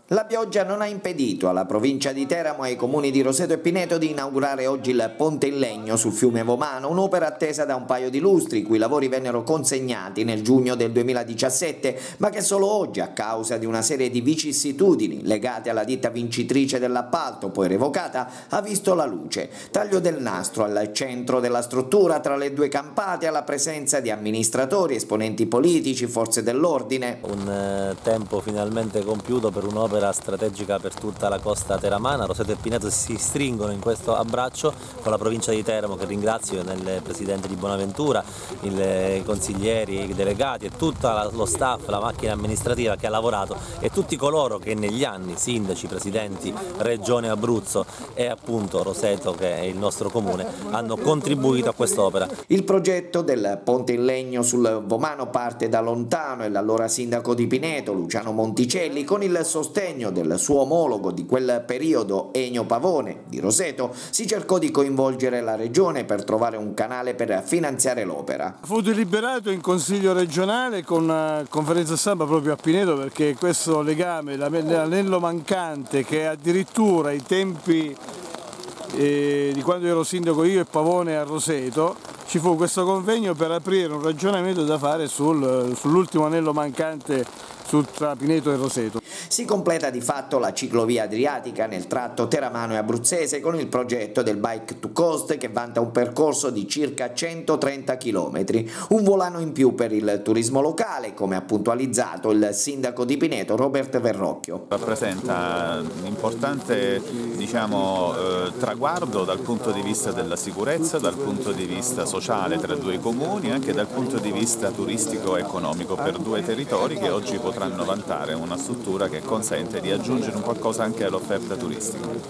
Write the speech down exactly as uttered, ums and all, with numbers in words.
La pioggia non ha impedito alla provincia di Teramo e ai comuni di Roseto e Pineto di inaugurare oggi il ponte in legno sul fiume Vomano, un'opera attesa da un paio di lustri, i cui lavori vennero consegnati nel giugno del duemiladiciassette, ma che solo oggi, a causa di una serie di vicissitudini legate alla ditta vincitrice dell'appalto, poi revocata, ha visto la luce. Taglio del nastro al centro della struttura, tra le due campate, alla presenza di amministratori, esponenti politici, forze dell'ordine. Un eh, tempo finalmente compiuto per un'opera strategica per tutta la costa teramana. Roseto e Pineto si stringono in questo abbraccio con la provincia di Teramo, che ringrazio, nel presidente di Bonaventura, i consiglieri, i delegati e tutto lo staff, la macchina amministrativa che ha lavorato e tutti coloro che negli anni, sindaci, presidenti, regione Abruzzo e appunto Roseto, che è il nostro comune, hanno contribuito a quest'opera. Il progetto del ponte in legno sul Vomano parte da lontano e l'allora sindaco di Pineto, Luciano Monticelli, con il sostegno del suo omologo di quel periodo, Ennio Pavone di Roseto, si cercò di coinvolgere la regione per trovare un canale per finanziare l'opera. Fu deliberato in Consiglio regionale con una conferenza stampa proprio a Pineto, perché questo legame, l'anello mancante, che addirittura ai tempi eh, di quando ero sindaco io e Pavone a Roseto, ci fu questo convegno per aprire un ragionamento da fare sul, sull'ultimo anello mancante tra Pineto e Roseto. Si completa di fatto la ciclovia adriatica nel tratto teramano e abruzzese con il progetto del Bike to Coast, che vanta un percorso di circa centotrenta chilometri, un volano in più per il turismo locale, come ha puntualizzato il sindaco di Pineto Robert Verrocchio. Rappresenta un importante, diciamo, eh, traguardo dal punto di vista della sicurezza, dal punto di vista sociale tra due comuni e anche dal punto di vista turistico-economico per due territori che oggi potranno vantare una struttura che consente di aggiungere un qualcosa anche all'offerta turistica.